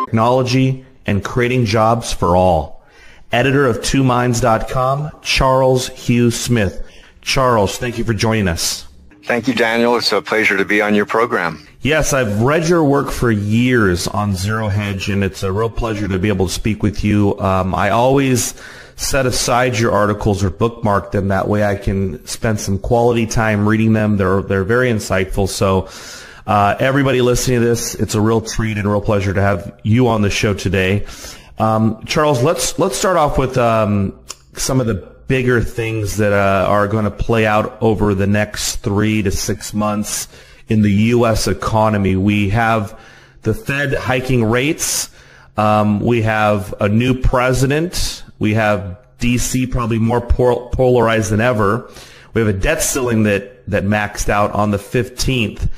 technology and creating jobs for all. Editor of TwoMinds.com, Charles Hugh Smith. Charles, thank you for joining us. Thank you, Daniel. It's a pleasure to be on your program. Yes, I've read your work for years on Zero Hedge, and it's a real pleasure to be able to speak with you. I always set aside your articles or bookmark them. That way I can spend some quality time reading them. They're very insightful. So everybody listening to this, it's a real treat and a real pleasure to have you on the show today. Charles, let's start off with some of the bigger things that are going to play out over the next 3 to 6 months in the U.S. economy. We have the Fed hiking rates. We have a new president. We have D.C. probably more polarized than ever. We have a debt ceiling that maxed out on the 15th.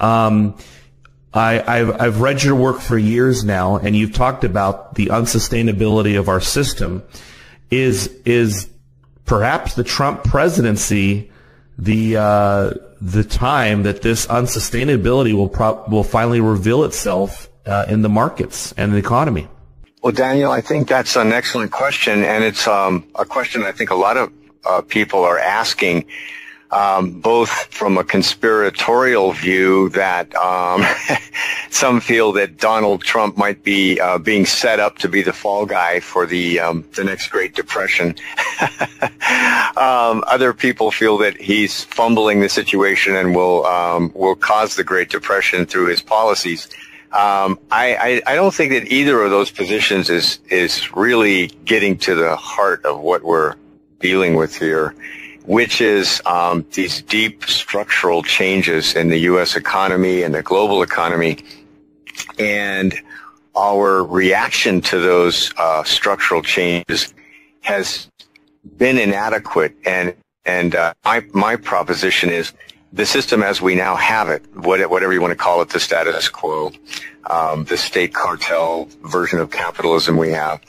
I've read your work for years now, and you've talked about the unsustainability of our system. Is perhaps the Trump presidency the time that this unsustainability will finally reveal itself in the markets and the economy? Well, Daniel, I think that's an excellent question, and it's a question I think a lot of people are asking, both from a conspiratorial view that some feel that Donald Trump might be being set up to be the fall guy for the next Great Depression. Other people feel that he's fumbling the situation and will cause the Great Depression through his policies. I don't think that either of those positions is really getting to the heart of what we're dealing with here, which is these deep structural changes in the U.S. economy and the global economy, and our reaction to those structural changes has been inadequate. And my proposition is the system as we now have it, whatever you want to call it, the status quo, the state cartel version of capitalism we have,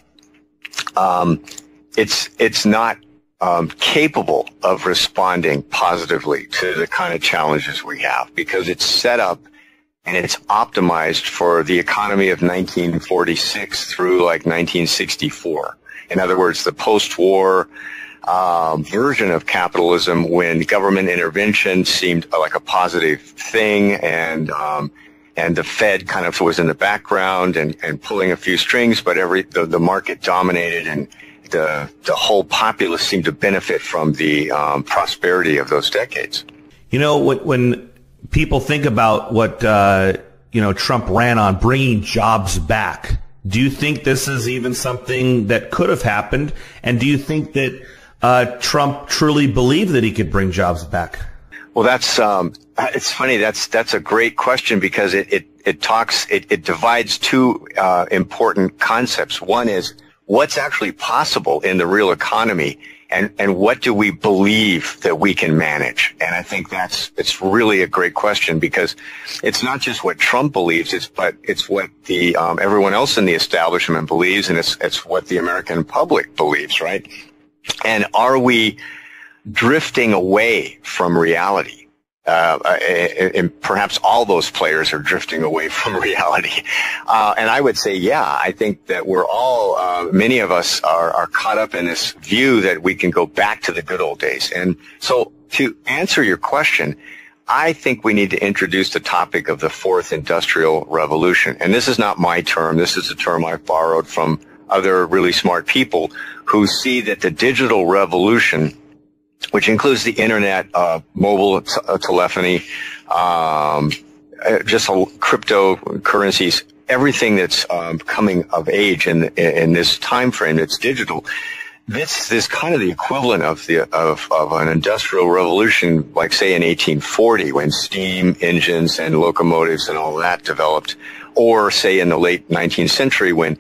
it's not capable of responding positively to the kind of challenges we have, because it's set up and it's optimized for the economy of 1946 through like 1964. In other words, the post-war version of capitalism, when government intervention seemed like a positive thing, and the Fed kind of was in the background and pulling a few strings, but the market dominated, and the whole populace seemed to benefit from the prosperity of those decades. You know, when people think about what Trump ran on, bringing jobs back, do you think this is even something that could have happened? And do you think that Trump truly believed that he could bring jobs back? Well, it's funny. That's a great question, because it divides two important concepts. One is what's actually possible in the real economy, and what do we believe that we can manage? And I think it's really a great question, because it's not just what Trump believes, but it's what the everyone else in the establishment believes, and it's what the American public believes, right? And are we drifting away from reality? And perhaps all those players are drifting away from reality. And I would say, yeah, I think that we're all, many of us are caught up in this view that we can go back to the good old days. And so to answer your question, I think we need to introduce the topic of the fourth industrial revolution. And this is not my term. This is a term I've borrowed from other really smart people who see that the digital revolution, which includes the internet, mobile telephony, just cryptocurrencies, everything that's coming of age in this time frame that's digital. This is kind of the equivalent of an industrial revolution, like say in 1840, when steam engines and locomotives and all that developed, or say in the late 19th century when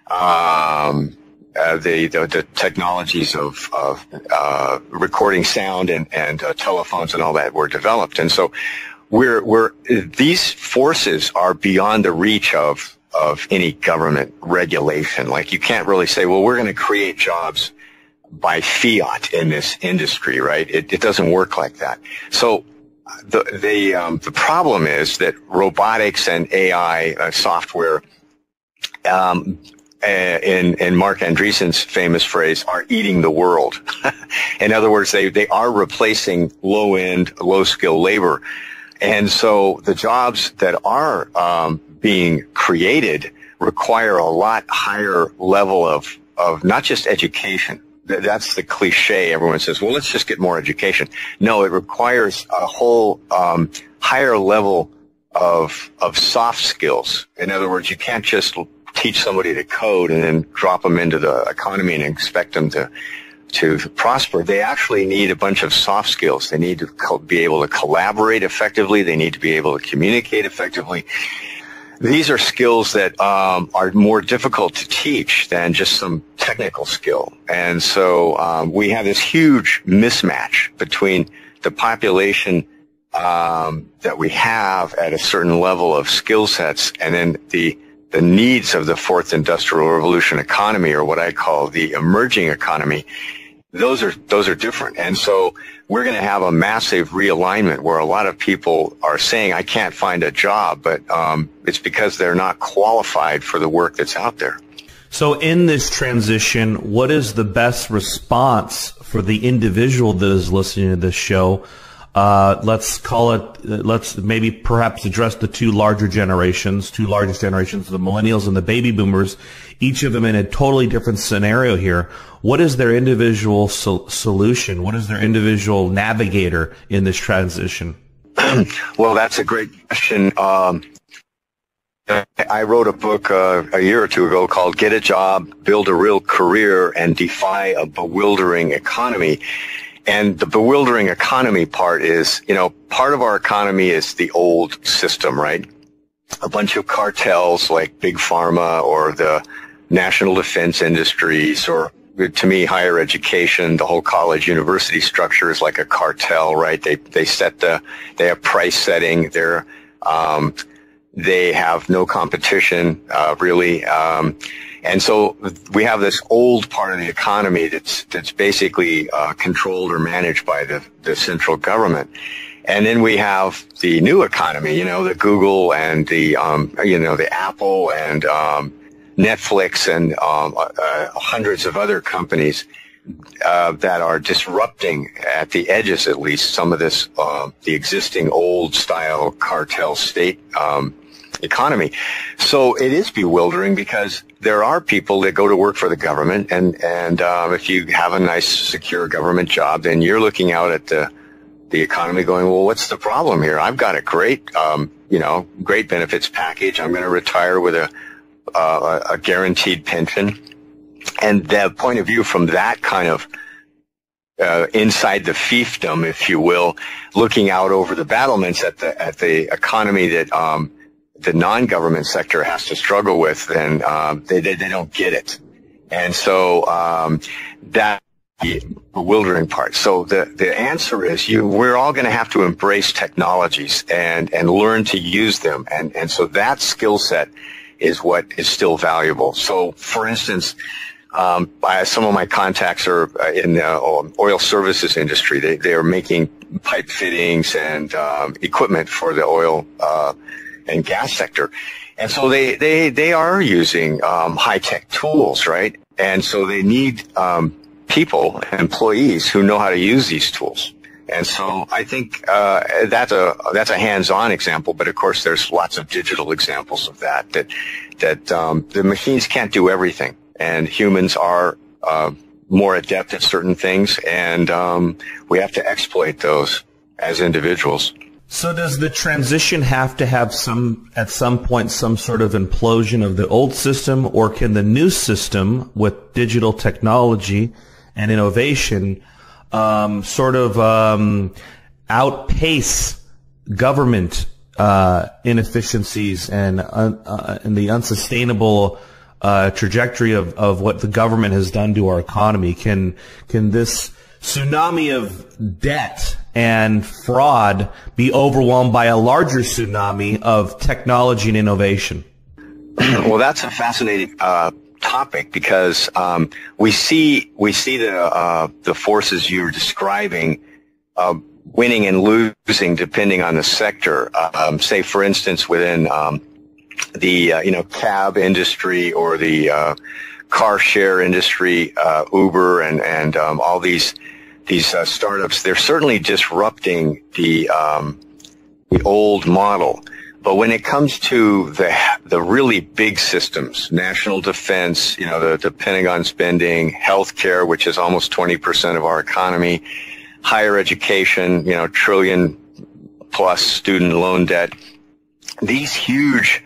the technologies of recording sound and telephones and all that were developed. And so these forces are beyond the reach of any government regulation. Like, you can't really say, well, we're going to create jobs by fiat in this industry, right? It doesn't work like that. So the problem is that robotics and AI software in Mark Andreessen's famous phrase, are eating the world. In other words, they are replacing low-end, low-skill labor. And so the jobs that are being created require a lot higher level of not just education. That's the cliche. Everyone says, well, let's just get more education. No, it requires a whole higher level of soft skills. In other words, you can't just teach somebody to code and then drop them into the economy and expect them to prosper. They actually need a bunch of soft skills. They need to be able to collaborate effectively. They need to be able to communicate effectively. These are skills that are more difficult to teach than just some technical skill. And so we have this huge mismatch between the population that we have at a certain level of skill sets and then the needs of the fourth industrial revolution economy, or what I call the emerging economy. Those are different. And so we're going to have a massive realignment where a lot of people are saying, I can't find a job, but it's because they're not qualified for the work that's out there. So in this transition, what is the best response for the individual that is listening to this show? Let's maybe perhaps address the two largest generations, the millennials and the baby boomers, each of them in a totally different scenario here. What is their individual solution? What is their individual navigator in this transition? Well, that's a great question. I wrote a book a year or two ago called Get a Job, Build a Real Career, and Defy a Bewildering Economy. And the bewildering economy part is, part of our economy is the old system, right? A bunch of cartels like Big Pharma or the national defense industries, or to me, higher education, the whole college university structure is like a cartel, right? They have price setting. They have no competition, really. And so we have this old part of the economy that's basically controlled or managed by the central government. And then we have the new economy, the Google and the Apple and Netflix and hundreds of other companies that are disrupting, at the edges at least, some of this the existing old style cartel state economy. So it is bewildering because there are people that go to work for the government, and if you have a nice secure government job, then you're looking out at the economy going, well, what's the problem here? I've got a great great benefits package. I'm going to retire with a guaranteed pension. And the point of view from that kind of inside the fiefdom, if you will, looking out over the battlements at the economy that the non-government sector has to struggle with, then they don't get it. And so that the bewildering part. So the answer is we're all going to have to embrace technologies and learn to use them. And so that skill set is what is still valuable. So for instance, some of my contacts are in the oil services industry. They are making pipe fittings and equipment for the oil and gas sector. And so they are using high-tech tools, right? And so they need people, employees who know how to use these tools. And so I think that's a hands-on example, but of course there's lots of digital examples of that the machines can't do everything, and humans are more adept at certain things, and we have to exploit those as individuals. So does the transition have to have at some point some sort of implosion of the old system, or can the new system with digital technology and innovation outpace government inefficiencies and the unsustainable trajectory of what the government has done to our economy? Can this tsunami of debt and fraud be overwhelmed by a larger tsunami of technology and innovation? Well, that's a fascinating topic, because we see the forces you're describing winning and losing depending on the sector. Say, for instance, within cab industry or the car share industry, Uber and all these startups, they're certainly disrupting the old model. But when it comes to the really big systems, national defense, the Pentagon spending, healthcare, which is almost 20% of our economy, higher education, trillion plus student loan debt, these huge,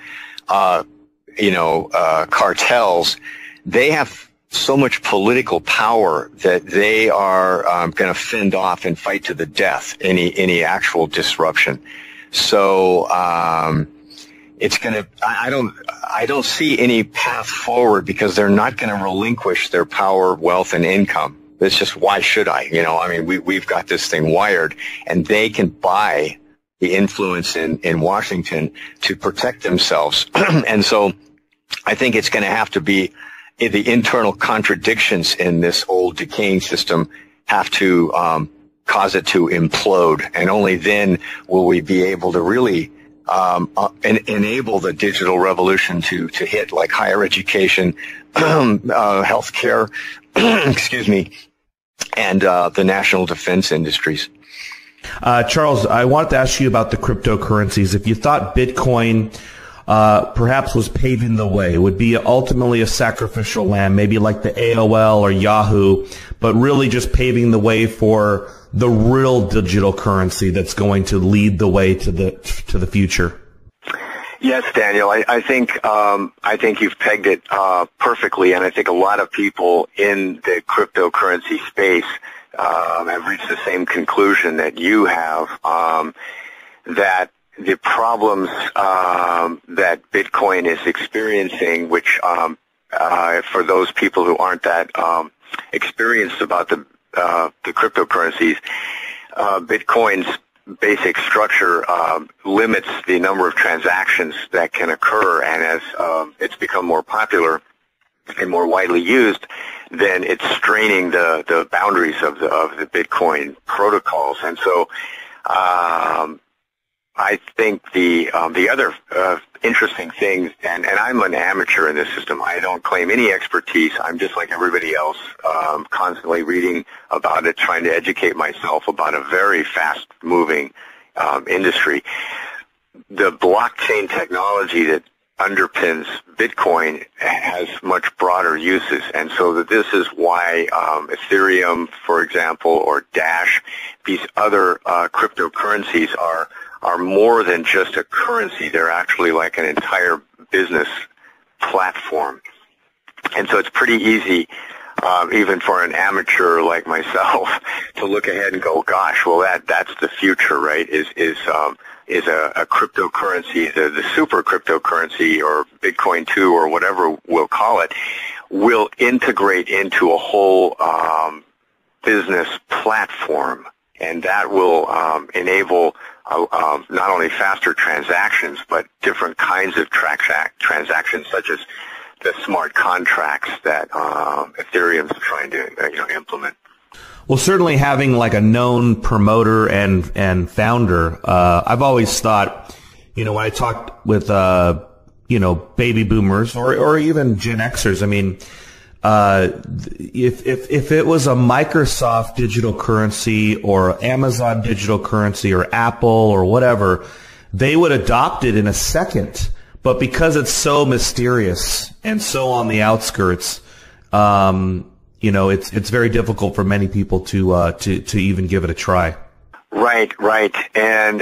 cartels, they have so much political power that they are going to fend off and fight to the death any actual disruption. So it's going to. I don't see any path forward because they're not going to relinquish their power, wealth, and income. It's just, why should I? We've got this thing wired, and they can buy the influence in Washington to protect themselves. And so I think it's going to have to be the internal contradictions in this old decaying system have to cause it to implode, and only then will we be able to really enable the digital revolution to hit, like higher education, healthcare, excuse me, and the national defense industries. Charles, I wanted to ask you about the cryptocurrencies. If you thought Bitcoin perhaps was paving the way, would be ultimately a sacrificial lamb, maybe like the AOL or Yahoo, but really just paving the way for the real digital currency that's going to lead the way to the future. Yes, Daniel. I think you've pegged it perfectly, and I think a lot of people in the cryptocurrency space have reached the same conclusion that you have, that the problems that Bitcoin is experiencing, which for those people who aren't that experienced about the cryptocurrencies, Bitcoin's basic structure limits the number of transactions that can occur, and as it's become more popular and more widely used, then it's straining the boundaries of the Bitcoin protocols. And so I think the other interesting thing, and I'm an amateur in this system. I don't claim any expertise. I'm just like everybody else, constantly reading about it, trying to educate myself about a very fast-moving industry. The blockchain technology that underpins Bitcoin has much broader uses, and so that this is why Ethereum, for example, or Dash, these other cryptocurrencies are more than just a currency. They're actually like an entire business platform. And so it's pretty easy, even for an amateur like myself, to look ahead and go, gosh, well, that's the future, right? Is a cryptocurrency, the super cryptocurrency, or Bitcoin 2, or whatever we'll call it, will integrate into a whole business platform, and that will enable not only faster transactions, but different kinds of transactions, such as the smart contracts that Ethereum's trying to implement. Well, certainly having like a known promoter and founder, I've always thought, when I talked with baby boomers or even Gen Xers, I mean, if it was a Microsoft digital currency or Amazon digital currency or Apple or whatever, they would adopt it in a second. But because it's so mysterious and so on the outskirts, it's very difficult for many people to even give it a try. Right. And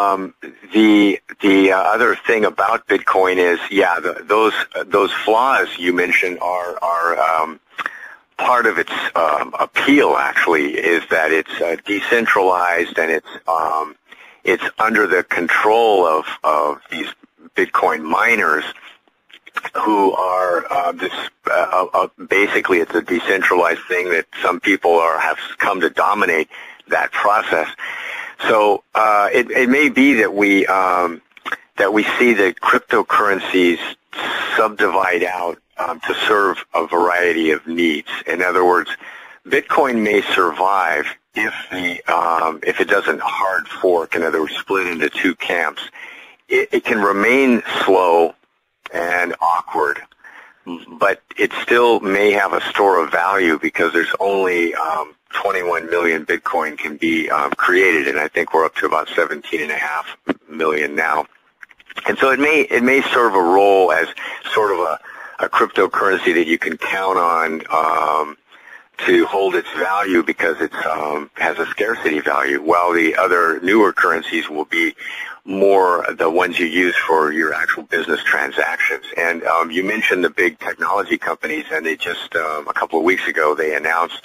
the other thing about Bitcoin is, those flaws you mentioned are part of its appeal. Actually, is that it's decentralized, and it's under the control of these Bitcoin miners, who are basically, it's a decentralized thing that some people have come to dominate that process. So it may be that we see the cryptocurrencies subdivide out to serve a variety of needs. In other words, Bitcoin may survive if it doesn't hard fork, in other words, split into two camps. It can remain slow and awkward, but it still may have a store of value because there's only 21 million Bitcoin can be created, and I think we're up to about 17.5 million now. And so it may serve a role as sort of a cryptocurrency that you can count on to hold its value because it has a scarcity value, while the other newer currencies will be more the ones you use for your actual business transactions. And you mentioned the big technology companies, and they just a couple of weeks ago they announced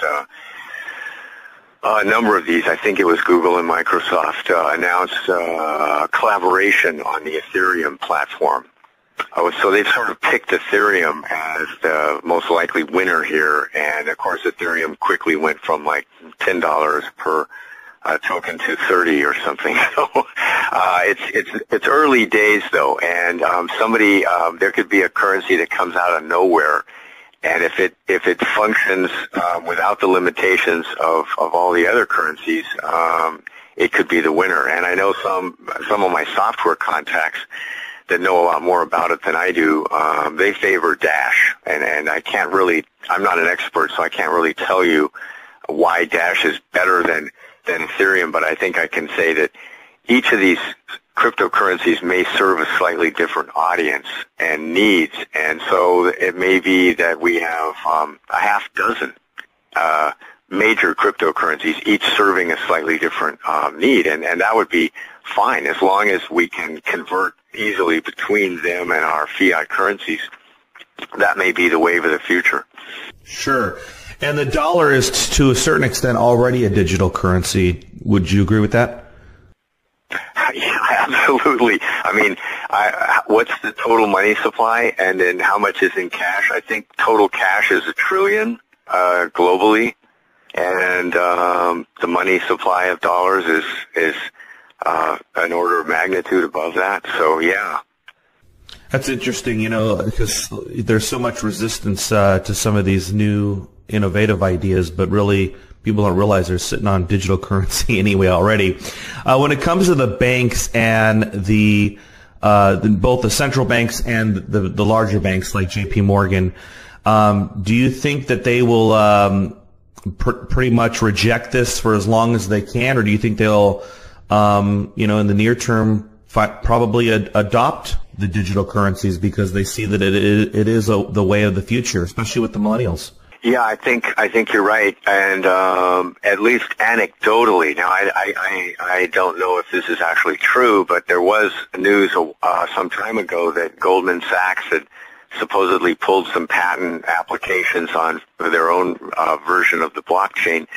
a number of these. I think it was Google and Microsoft announced collaboration on the Ethereum platform. So they've sort of picked Ethereum as the most likely winner here, and of course Ethereum quickly went from like $10 per token to 30 or something. So it's early days though, and there could be a currency that comes out of nowhere, and if it functions without the limitations of all the other currencies, it could be the winner. And I know some of my software contacts that know a lot more about it than I do, they favor Dash, and I'm not an expert, so I can't really tell you why Dash is better than Ethereum, but I think I can say that each of these cryptocurrencies may serve a slightly different audience and needs, and so it may be that we have a half dozen major cryptocurrencies, each serving a slightly different need, and that would be fine as long as we can convert easily between them and our fiat currencies. That may be the wave of the future. Sure. And the dollar is, to a certain extent, already a digital currency. Would you agree with that? Yeah, absolutely. I mean, what's the total money supply, and then how much is in cash? I think total cash is $1 trillion globally, and the money supply of dollars is an order of magnitude above that. So, yeah. That's interesting, because there's so much resistance to some of these new innovative ideas, but really people don't realize they're sitting on digital currency anyway already. When it comes to the banks and both the central banks and the larger banks like J.P. Morgan, do you think that they will pretty much reject this for as long as they can, or do you think they'll in the near term probably adopt the digital currencies because they see that it is the way of the future, especially with the millennials? Yeah, I think you're right, and at least anecdotally. Now, I don't know if this is actually true, but there was news some time ago that Goldman Sachs had supposedly pulled some patent applications on their own version of the blockchain.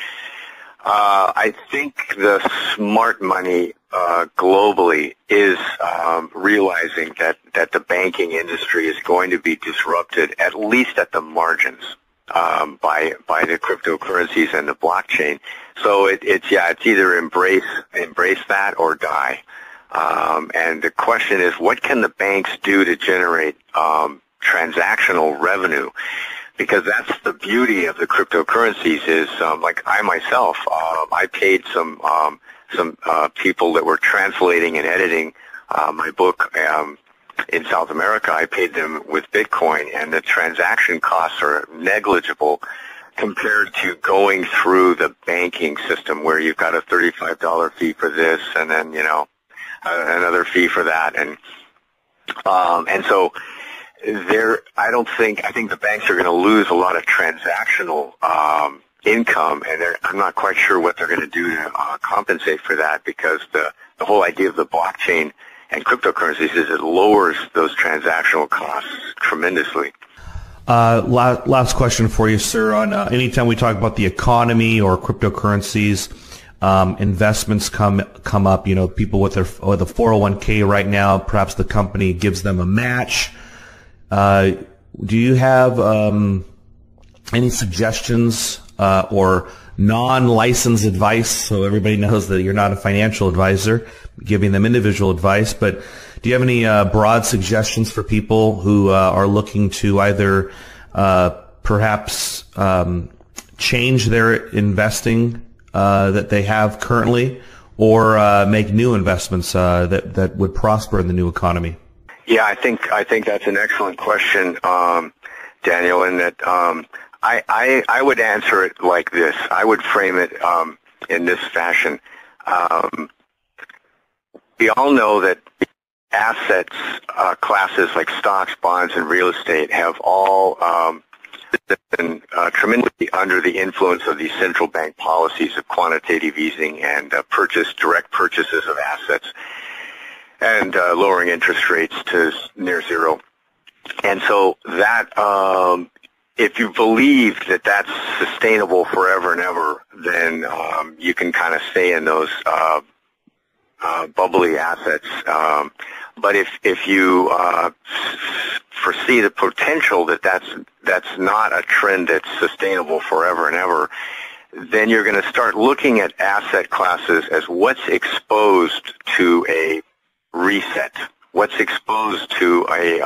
I think the smart money globally is realizing that the banking industry is going to be disrupted, at least at the margins, by the cryptocurrencies and the blockchain. So it's either embrace that or die. And the question is, what can the banks do to generate transactional revenue? Because that's the beauty of the cryptocurrencies is, like I myself, I paid some people that were translating and editing my book in South America. I paid them with Bitcoin, and the transaction costs are negligible compared to going through the banking system where you've got a $35 fee for this and then, another fee for that. And so I think the banks are going to lose a lot of transactional income, and I'm not quite sure what they're going to do to compensate for that, because the whole idea of the blockchain and cryptocurrencies is it lowers those transactional costs tremendously. Last question for you, sir. On anytime we talk about the economy or cryptocurrencies, investments come up. People with a 401k right now, perhaps the company gives them a match. Do you have any suggestions or non-licensed advice, so everybody knows that you're not a financial advisor, giving them individual advice, but do you have any broad suggestions for people who are looking to either perhaps change their investing that they have currently, or make new investments that would prosper in the new economy? Yeah, I think that's an excellent question, Daniel, and that I would answer it like this. I would frame it in this fashion. We all know that assets classes like stocks, bonds, and real estate have all been tremendously under the influence of these central bank policies of quantitative easing and direct purchases of assets and lowering interest rates to near zero. And so that if you believe that that's sustainable forever and ever, then you can kind of stay in those bubbly assets. But if you foresee the potential that that's not a trend that's sustainable forever and ever, then you're going to start looking at asset classes as what's exposed to a reset, what's exposed to a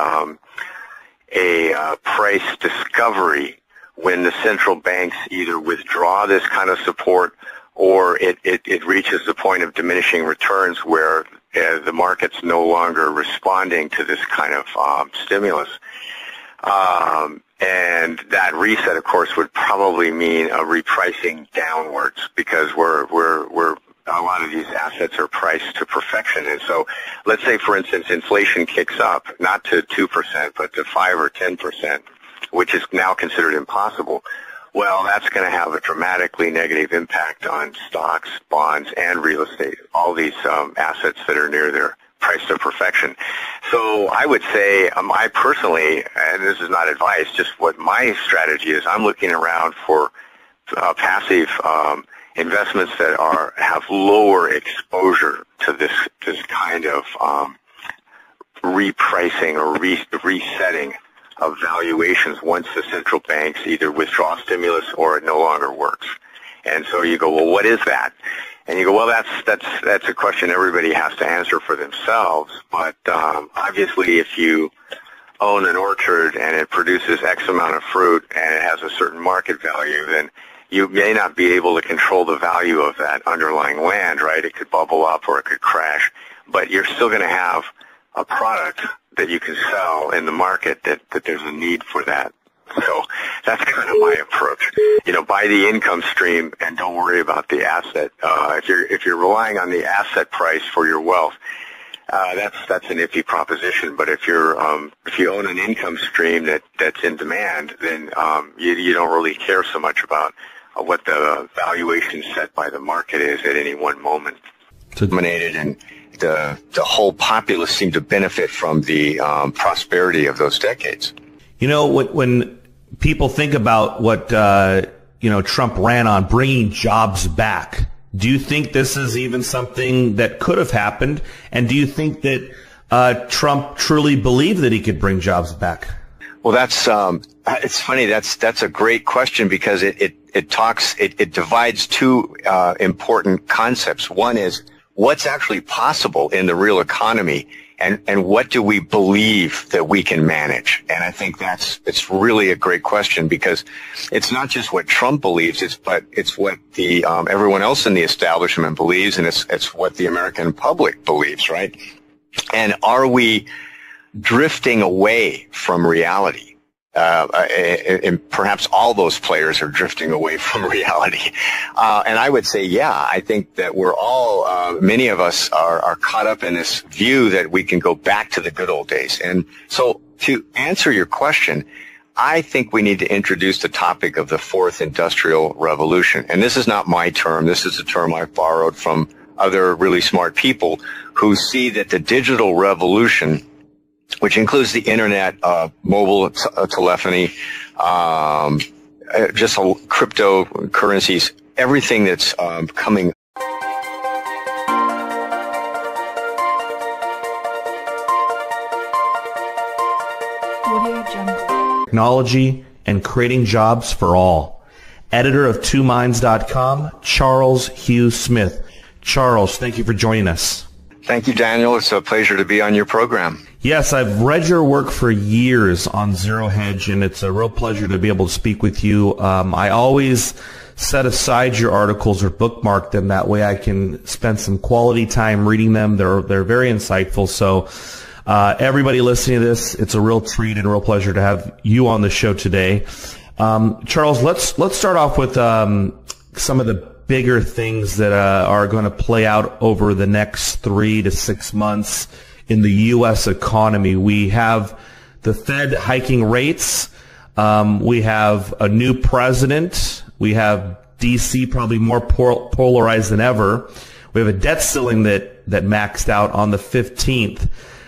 price discovery when the central banks either withdraw this kind of support or it reaches the point of diminishing returns where the market's no longer responding to this kind of stimulus. And that reset, of course, would probably mean a repricing downwards because a lot of these assets are priced to perfection. And so let's say, for instance, inflation kicks up, not to 2%, but to 5 or 10%, which is now considered impossible. Well, that's going to have a dramatically negative impact on stocks, bonds, and real estate, all these assets that are near their price to perfection. So I would say, I personally, and this is not advice, just what my strategy is, I'm looking around for passive investments that have lower exposure to this kind of repricing or resetting of valuations once the central banks either withdraw stimulus or it no longer works. And so you go, well, what is that? And you go, well, that's a question everybody has to answer for themselves. But obviously, if you own an orchard and it produces X amount of fruit and it has a certain market value, then you may not be able to control the value of that underlying land, right? It could bubble up or it could crash, but you're still going to have a product that you can sell in the market that there's a need for that. So that's kind of my approach. Buy the income stream and don't worry about the asset. If you're relying on the asset price for your wealth, that's an iffy proposition. But if you own an income stream that's in demand, then you don't really care so much about what the valuation set by the market is at any one moment. Dominated, and the whole populace seemed to benefit from the prosperity of those decades. When people think about what Trump ran on, bringing jobs back, do you think this is even something that could have happened? And do you think that Trump truly believed that he could bring jobs back? Well, that's it's funny. That's a great question because it divides two important concepts. One is what's actually possible in the real economy, and what do we believe that we can manage? And I think it's really a great question because it's not just what Trump believes, but it's what the everyone else in the establishment believes, and it's what the American public believes, right? And are we drifting away from reality? And perhaps all those players are drifting away from reality. And I would say, yeah, I think that we're all, many of us are caught up in this view that we can go back to the good old days. And so to answer your question, I think we need to introduce the topic of the fourth industrial revolution. And this is not my term. This is a term I've borrowed from other really smart people who see that the digital revolution, which includes the internet, mobile telephony, just cryptocurrencies, everything that's coming. Technology and creating jobs for all. Editor of TwoMinds.com, Charles Hugh Smith. Charles, thank you for joining us. Thank you, Daniel. It's a pleasure to be on your program. Yes, I've read your work for years on Zero Hedge, and it's a real pleasure to be able to speak with you. I always set aside your articles or bookmark them. That way I can spend some quality time reading them. They're very insightful. So Everybody listening to this, it's a real treat and a real pleasure to have you on the show today. Charles, let's start off with some of the bigger things that are going to play out over the next 3 to 6 months in the U.S. economy. We have the Fed hiking rates. We have a new president. We have D.C. probably more polarized than ever. We have a debt ceiling that maxed out on the 15th.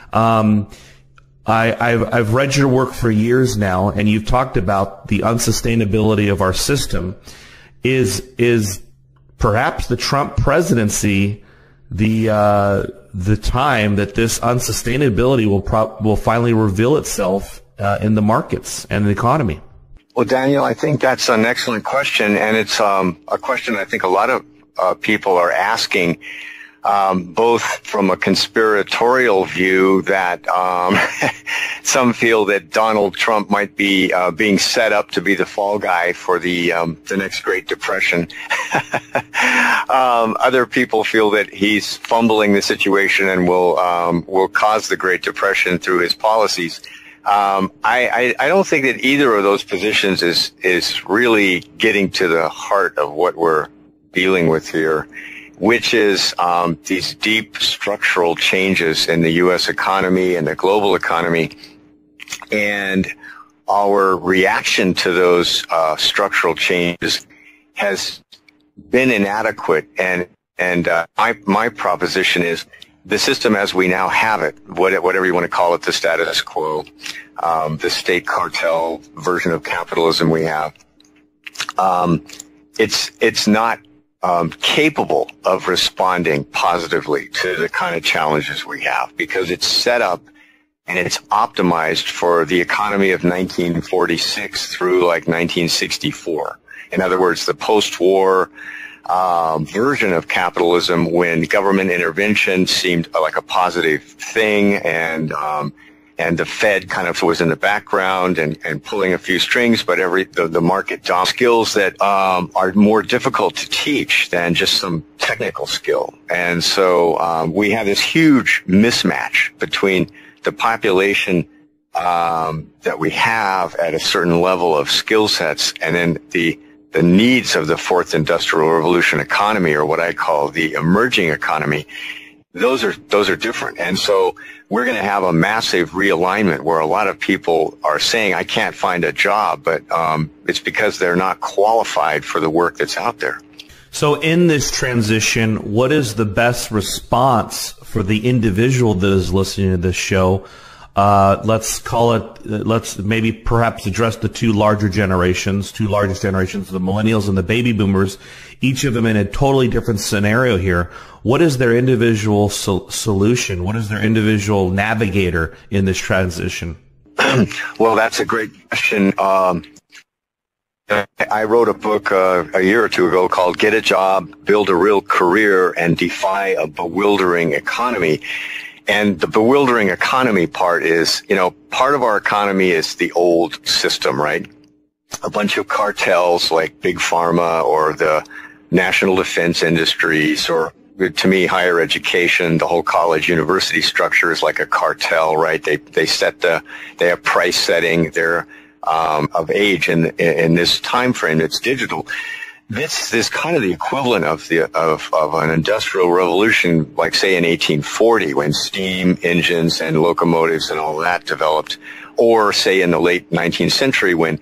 I've read your work for years now, and you've talked about the unsustainability of our system. Is perhaps the Trump presidency the time that this unsustainability will finally reveal itself in the markets and the economy? Well, Daniel, I think that's an excellent question, and it's a question I think a lot of people are asking, both from a conspiratorial view that some feel that Donald Trump might be being set up to be the fall guy for the next Great Depression. Other people feel that he's fumbling the situation and will cause the Great Depression through his policies. I don't think that either of those positions is really getting to the heart of what we're dealing with here, which is these deep structural changes in the U.S. economy and the global economy, and our reaction to those structural changes has been inadequate. And my proposition is the system as we now have it, whatever you want to call it, the status quo, the state cartel version of capitalism we have, it's not capable of responding positively to the kind of challenges we have, because it's set up and it's optimized for the economy of 1946 through like 1964. In other words, the post-war version of capitalism, when government intervention seemed like a positive thing, and the Fed kind of was in the background and pulling a few strings, but the market skills that are more difficult to teach than just some technical skill. And so we have this huge mismatch between the population that we have at a certain level of skill sets, and then the needs of the fourth industrial revolution economy, or what I call the emerging economy. Those are different. And so we're going to have a massive realignment where a lot of people are saying, I can't find a job, but it's because they're not qualified for the work that's out there. So in this transition, what is the best response for the individual that is listening to this show? Let's maybe perhaps address the two largest generations, the millennials and the baby boomers, each of them in a totally different scenario here. What is their individual solution? What is their individual navigator in this transition? Well, that's a great question. I wrote a book a year or two ago called Get a Job, Build a Real Career, and Defy a Bewildering Economy. And the bewildering economy part is, part of our economy is the old system, right? A bunch of cartels like Big Pharma or the national defense industries, or to me, higher education, the whole college university structure is like a cartel, right? They have price setting. They're of age in this time frame that's digital. This is kind of the equivalent of an industrial revolution, like say in 1840, when steam engines and locomotives and all that developed, or say in the late 19th century when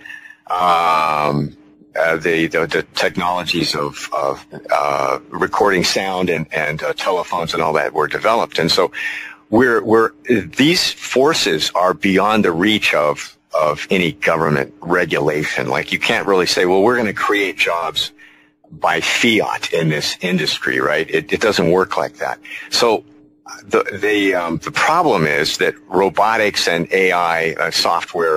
the technologies of recording sound and telephones and all that were developed. And so these forces are beyond the reach of any government regulation. Like, you can't really say, well, we're going to create jobs by fiat in this industry, right? It doesn't work like that. So the problem is that robotics and AI software,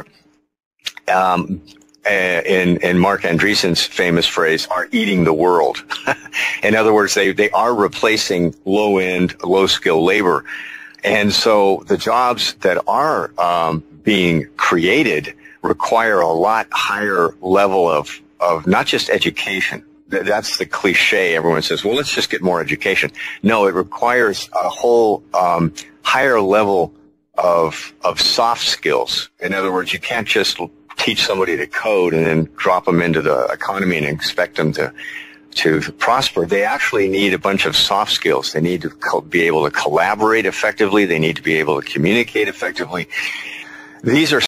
in Mark Andreessen's famous phrase, are eating the world. In other words, they are replacing low-end, low-skill labor. And so the jobs that are being created require a lot higher level of not just education. That's the cliche. Everyone says, well, let's just get more education. No, it requires a whole higher level of soft skills. In other words, you can't just teach somebody to code and then drop them into the economy and expect them to prosper. They actually need a bunch of soft skills. They need to be able to collaborate effectively. They need to be able to communicate effectively. These are